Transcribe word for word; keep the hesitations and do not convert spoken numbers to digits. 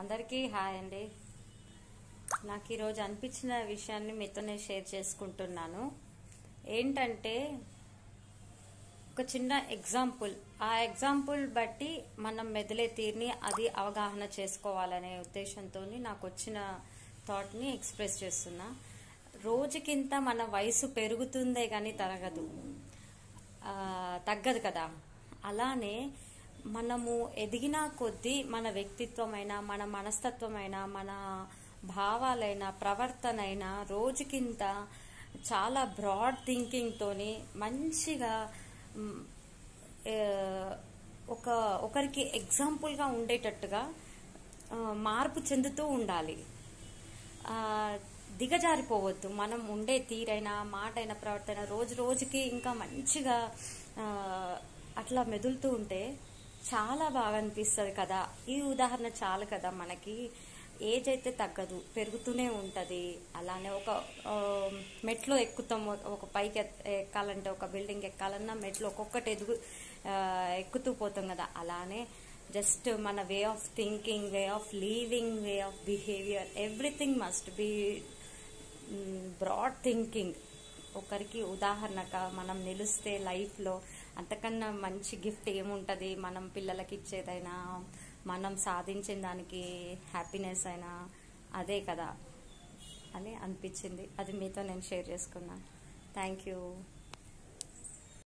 అందరికీ హాయ్ అండి. నాకు ఈరోజు అనిపించిన విషయాన్ని మీతోనే షేర్ చేసుకుంటున్నాను. ఏంటంటే ఒక చిన్న ఎగ్జాంపుల్, ఆ ఎగ్జాంపుల్ బట్టి మనం మెదిలే తీరుని అది అవగాహన చేసుకోవాలనే ఉద్దేశంతో నాకు వచ్చిన థాట్ని ఎక్స్ప్రెస్ చేస్తున్నా. రోజుకింత మన వయసు పెరుగుతుందే కానీ తరగదు, తగ్గదు కదా. అలానే మనము ఎదిగిన కొద్దీ మన వ్యక్తిత్వమైనా, మన మనస్తత్వమైనా, మన భావాలైనా, ప్రవర్తనైనా రోజుకింత చాలా బ్రాడ్ థింకింగ్తోని మంచిగా ఒక ఒకరికి ఎగ్జాంపుల్గా ఉండేటట్టుగా మార్పు చెందుతూ ఉండాలి. దిగజారిపోవద్దు. మనం ఉండే తీరైనా, మాటైనా, ప్రవర్తన రోజు రోజుకి ఇంకా మంచిగా అట్లా మెదులుతూ ఉంటే చాలా బాగా అనిపిస్తుంది కదా. ఈ ఉదాహరణ చాలు కదా. మనకి ఏజ్ అయితే తగ్గదు, పెరుగుతూనే ఉంటుంది. అలానే ఒక మెట్లో ఎక్కుతాం, ఒక పైకి ఎక్కాలంటే, ఒక బిల్డింగ్ ఎక్కాలన్నా మెట్లు ఒక్కొక్కటి ఎదుగు ఎక్కుతూ పోతాం కదా. అలానే జస్ట్ మన way of thinking, way of living, way of behaviour, everything must be broad thinking. ఒకరికి ఉదాహరణగా మనం నిలిస్తే లైఫ్లో అంతకన్నా మంచి గిఫ్ట్ ఏముంటుంది. మనం పిల్లలకి ఇచ్చేదైనా, మనం సాధించిన దానికి హ్యాపీనెస్ అయినా అదే కదా అని అనిపించింది. అది మీతో నేను షేర్ చేసుకున్నాను. Thank you.